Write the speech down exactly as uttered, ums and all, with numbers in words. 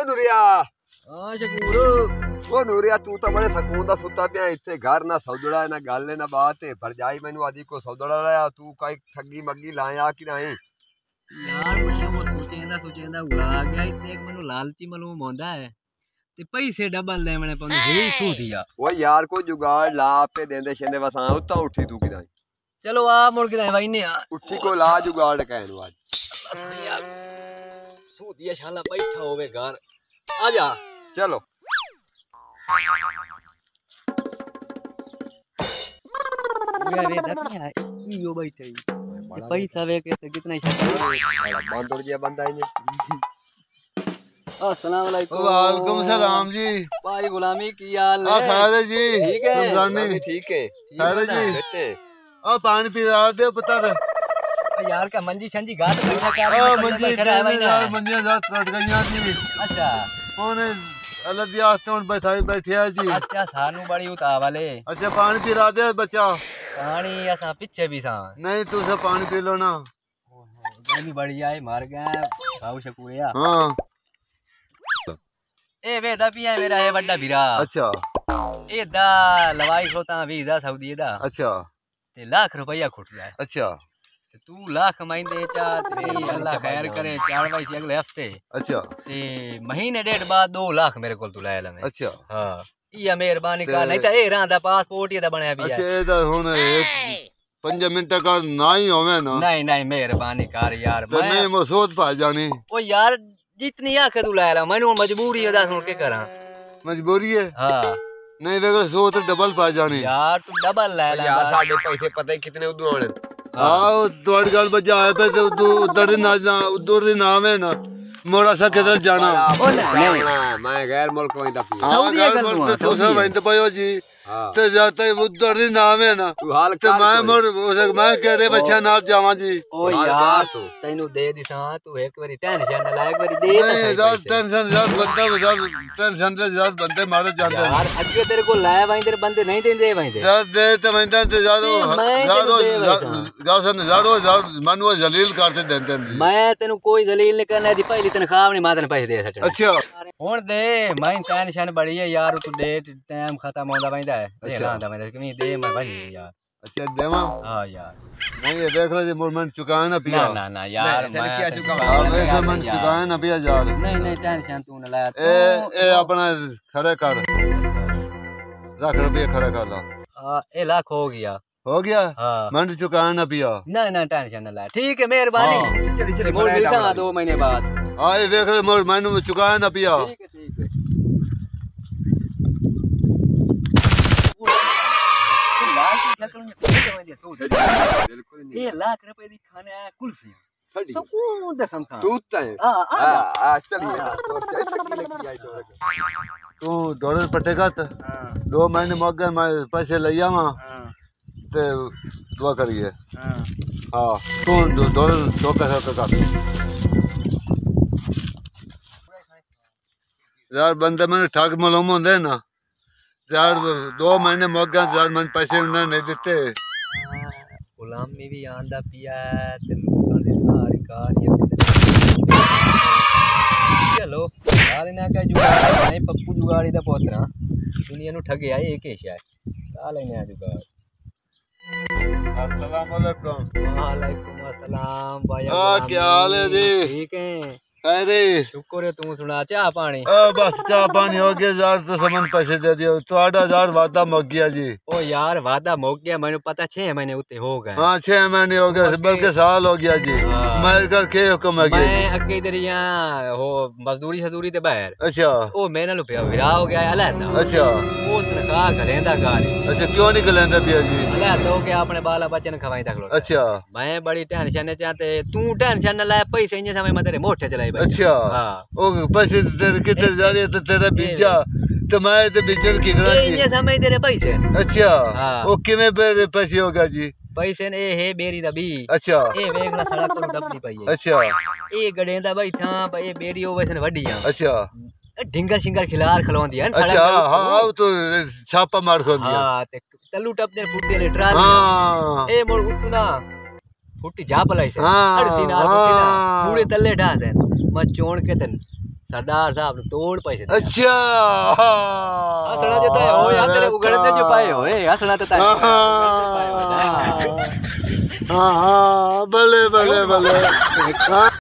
ਨੂਰਿਆ ਹਾਂ ਸ਼ਕੂਰ ਉਹ ਨੂਰਿਆ ਤੂੰ ਤਾਂ ਬੜੇ ਸਕੂਨ ਦਾ ਸੁੱਤਾ ਪਿਆ ਇੱਥੇ ਘਰ ਨਾ ਸੌਦੜਾ ਨਾ ਗੱਲ ਨਾ ਬਾਤ ਹੈ ਭਰਜਾਈ ਮੈਨੂੰ ਆਦੀ ਕੋ ਸੌਦੜਾ ਲਾਇਆ ਤੂੰ ਕਾਈ ਠੱਗੀ ਮੱਗੀ ਲਾਇਆ ਕਿ ਨਹੀਂ ਯਾਰ ਮੈਂ ਉਹ ਸੋਚੇਂਦਾ ਸੋਚੇਂਦਾ ਉਲਾ ਗਿਆ ਇੱਥੇ ਇੱਕ ਮੈਨੂੰ ਲਾਲਚੀ ਮਾਲੂਮ ਹੁੰਦਾ ਹੈ ਤੇ ਪੈਸੇ ਡਬਲ ਲੈਵਣੇ ਪਾਉਂਦੇ ਹੀ ਸੂਤੀਆ ਉਹ ਯਾਰ ਕੋਈ ਜੁਗਾੜ ਲਾ ਆਪੇ ਦੇਂਦੇ ਛਿੰਦੇ ਵਸਾਂ ਉੱਤਾ ਉੱਠੀ ਤੂੰ ਕਿਦਾਂ ਚਲੋ ਆ ਮੁੜ ਕੇ ਵਈਨੇ ਆ ਉੱਠੀ ਕੋ ਲਾ ਜੁਗਾੜ ਕਹਿ ਨੂੰ ਅੱਜ ਯਾਰ ਸੂਤੀਆ ਸ਼ਾਲਾ ਬੈਠਾ ਹੋਵੇ ਘਰ ਆ ਜਾ ਚਲੋ ये वे दपिया यो बैठे पैसा वे के कितना ही बंदर जी बंदा ही अस्सलाम वालेकुम वालेकुम सलाम जी भाई गुलामी की हाल है खैर जी ठीक है रमजानी ठीक है खैर जी आ पानी पी रहा दे पता है यार का मंजी छंजी घाट बैठा क्या आ मंजी यार मंजी रात कट गईयां जी अच्छा कौन अल्लाह दी आस्ते हुन बैठा बैठिया जी अच्छा सानू बड़ी उतावले अच्छा पानी पी रहा दे बच्चा पानी असा पीछे भी सा नहीं तू से पानी पी लो ना गर्मी बड़ी आई मर गए खाओ शकूरिया हां ए वे दपिया मेरा है बड़ा भिरा अच्छा ए दा लवाई खोता वीजा सऊदी दा अच्छा ते लाख रुपया खुट जाए अच्छा तू लाख महीने चा तेरी अल्लाह खैर करे चार भाई से अगले हफ्ते अच्छा ते महीने डेढ़ बाद दो लाख मेरे को तू ले ले अच्छा हां ये मेहरबानी कर नहीं तो ए रांदा पासपोर्ट ये दा बनया भी है अच्छा ए दा हुन पाँच मिनट का ना ही होवे ना नहीं नहीं मेहरबानी कर यार तो नहीं मसूद पा जानी ओ यार जितनी आखे तू ले ला मैनू मजबूरी है दस सुन के करा मजबूरी है हां नहीं वे सो तो डबल पा जानी यार तू डबल ले ला यार साडे पैसे पता है कितने उदू आने हां तोड़ गल बजा है पे तो उधर ना उधर ना है ना मोड़ा सा किधर जाना ओ नहीं मैं गैर मुल्क वहीं दफी हां गैर मुल्क तो सब वहीं तो पयो जी ते जाते उधर ही नाम है ना तू हाल ते मैं मोर मैं कह रे बच्चा नाल जावां जी ओ यार तैनू दे दिसा तू एक बारी टेंशन ना ला एक बारी दे नहीं यार टेंशन यार बंदा यार टेंशन से यार बंदे मारे जाते यार अगे तेरे को लाया वहीं तेरे बंदे नहीं देंदे वहीं दे यार दे ते वहीं ते यारो यारो यार यारो यार मनु जलील करते देते मैं तेनू कोई जलील नहीं करना दी पहली तनख्वाह नहीं मां तेन पैसे दे सकता अच्छा हुन दे मैं टेंशन बड़ी है यार तू डेट टाइम खत्म होंदा वहीं दे लांदा मैं कि दे मैं भाई यार अच्छा देवा हां यार नहीं ये देख लो जी मोर मन चुकाए ना पिया ना ना यार मैं क्या चुका हां देख मन चुकाए ना पिया यार नहीं नहीं टेंशन तू ना लाया ए ए अपना खरे कर रख रुपये खरे कर ला हां ए लाख हो गया हो गया हां मन चुकाए ना पिया ना ना टेंशन ना ला ठीक है मेहरबानी चल चल मोर मिलता दो महीने बाद हां ये देख ले मोर मन चुकाए ना पिया ठीक है ठीक है बिल्कुल ये लाख रुपए दी खाने आया कुल्फियां सुकून दे समसा तू तय हां हां आ चलिए तो ठगी लगी जाए तो तू डॉलर पटेगा तो दो महीने मौके मैं पैसे ले आवा ते दुआ करिए हां हां तू डॉलर दो कैसे कर यार बंदे मैंने ठग मालूम होंदे ना यार दो महीने मौके यार मन पैसे नहीं देते गुलामी भी आंदा पिया ते लोकां दे सारी कार चलो यार इना का जुगाड़ नहीं पप्पू जुगाड़ी दा पोतरा दुनिया नु ठगया एक ही शायद ला लेने जुगाड़ अस्सलाम वालेकुम वालेकुम अस्सलाम भाई आ क्या हाल है जी ठीक है अरे शुक्र है तू सुना चाह पानी आ बस चाह पानी हो गया यार तो समन पैसे दे दियो ਤੁਹਾਡਾ यार वादा मुक गया जी ओ यार वादा मुक गया मैंने पता छह महीने उते हो गए हां छह महीने हो गए बल्कि साल हो गया जी मैं कर के हुक्म है मैं अगे इधर यहां हो मजदूरी हजूरी ते बाहर अच्छा ओ मेरे नाल पे विरा हो गया अलहदा अच्छा वो तनखा घरेंदा गाली अच्छा क्यों नहीं गलेंदा पिया जी अलहदा हो गया अपने बाला बच्चन खवाई तक लो अच्छा मैं बड़ी टेंशन चाहते तू टेंशन न ले पैसे इंजे समय मैं तेरे मोठे चलाई अच्छा हां ओ पैसे तेरे कितने जा रहे तो तेरा बीजा तो मैं तो बीजन की करा ये इंजे समय तेरे पैसे अच्छा हां ओ किमे पैसे होगा जी पैसे ने ए है बेरी दा बी अच्छा ए वेगला सड़क पर डबली पई है अच्छा ए गडेंदा बैठा ए बेरी होवे सन वड्डियां अच्छा ढिंगर शिंगर खिलार खलोंदी है अच्छा हां तो छापा मार खोंदी हां ते तल्लू टप दे फुट्टे ले ट्राली हां ए मोर उतना फुट्टी जा पलाई से हां अड़सी नार फुट्टी ना पूरे तल्ले ढा से मैं चोण के तन सरदार साहब तोड़ पैसे दे। अच्छा हंसना देता है ओ यार तेरे उगड़ते जो पाए हो ए हंसना देता है हाँ हाँ भले भले भले हाँ